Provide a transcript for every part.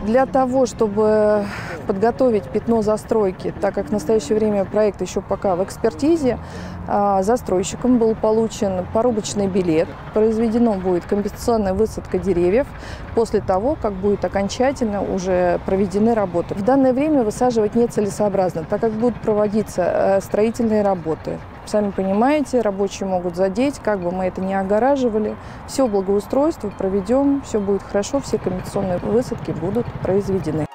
Для того, чтобы подготовить пятно застройки, так как в настоящее время проект еще пока в экспертизе, застройщиком был получен порубочный билет, произведена будет компенсационная высадка деревьев после того, как будет окончательно уже проведены работы. В данное время высаживать нецелесообразно, так как будут проводиться строительные работы. Сами понимаете, рабочие могут задеть, как бы мы это ни огораживали. Все благоустройство проведем, все будет хорошо, все компенсационные высадки будут произведены.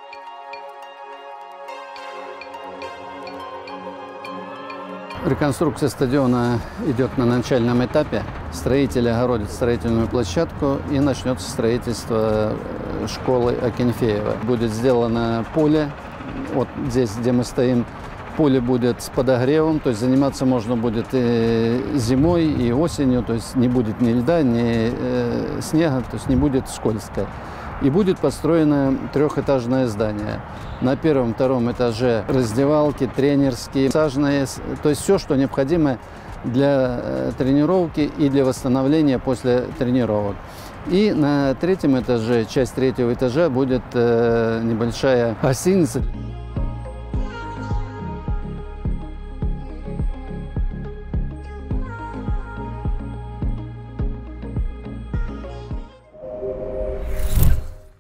Реконструкция стадиона идет на начальном этапе. Строители огородят строительную площадку и начнется строительство школы Акинфеева. Будет сделано поле, вот здесь, где мы стоим. Поле будет с подогревом, то есть заниматься можно будет и зимой, и осенью, то есть не будет ни льда, ни снега, то есть не будет скользко. И будет построено трехэтажное здание. На первом-втором этаже раздевалки, тренерские, массажные, то есть все, что необходимо для тренировки и для восстановления после тренировок. И на третьем этаже, часть третьего этажа, будет небольшая гостиница.